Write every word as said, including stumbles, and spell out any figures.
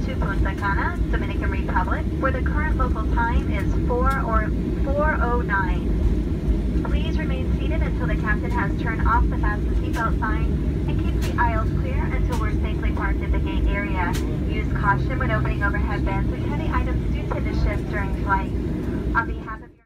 to Punta Cana, Dominican Republic, where the current local time is four or four oh nine. Please remain seated until the captain has turned off the fasten seatbelt sign and keep the aisles clear until we're safely parked at the gate area. Use caution when opening overhead bins as heavy items do tend to shift during flight. On behalf of your